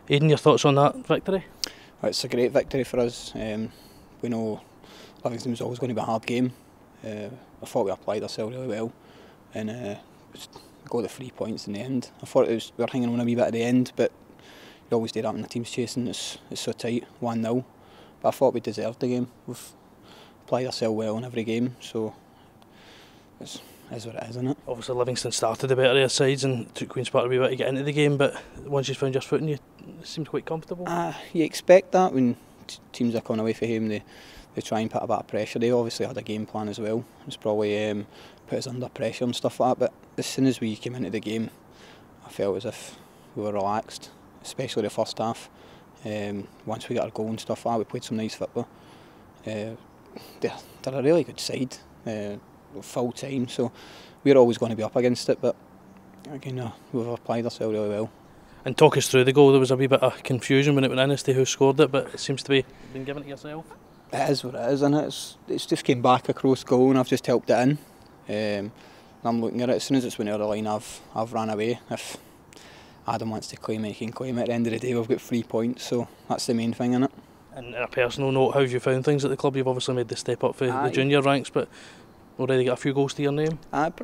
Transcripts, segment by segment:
Aiden, your thoughts on that victory? It's a great victory for us. We know Livingston was always going to be a hard game. I thought we applied ourselves really well, and got the 3 points in the end. I thought we were hanging on a wee bit at the end, but you always do that when the team's chasing. It's so tight, 1-0. But I thought we deserved the game. We've applied ourselves well in every game, so it's what it is, isn't it? Obviously Livingston started the better of their sides and took Queen's Park a wee bit to get into the game, but once you found your footing, you seemed quite comfortable. You expect that when teams are coming away from home, they try and put a bit of pressure. They obviously had a game plan as well. It's probably put us under pressure and stuff like that, but as soon as we came into the game, I felt as if we were relaxed, especially the first half. Once we got our goal and stuff like that, we played some nice football. They're a really good side, full time, so we're always going to be up against it, but again, we've applied ourselves really well. And talk us through the goal. There was a wee bit of confusion when it went in as to who scored it, but it seems to be been given to yourself. It is what it is, and it's just came back across goal and I've just helped it in. And I'm looking at it, as soon as it's went out of the line, I've ran away. If Adam wants to claim it, he can claim it. At the end of the day, we've got 3 points, so that's the main thing in it. And on a personal note, how have you found things at the club? You've obviously made the step up for the junior ranks, but already got a few goals to your name.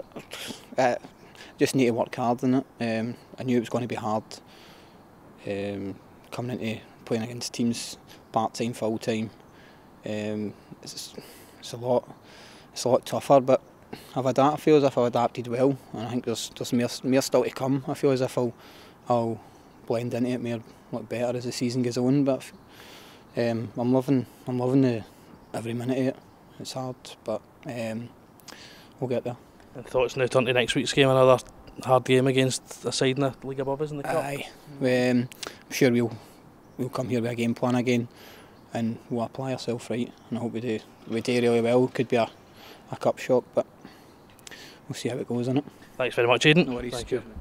Just need to work hard in it. I knew it was going to be hard coming into playing against teams part-time, full-time. It's a lot tougher, but I feel as if I've adapted well, and I think there's more still to come. I feel as if I'll blend into it more, look better as the season goes on. But I'm loving every minute of it. It's hard, but we'll get there. And thoughts now turn to next week's game, another hard game against a side in the league above us in the cup. Aye, I'm sure we'll come here with a game plan again, and we'll apply ourselves right. And I hope we do really well. Could be a cup shock, but we'll see how it goes, innit? Thanks very much, Aiden. No worries. Thank you.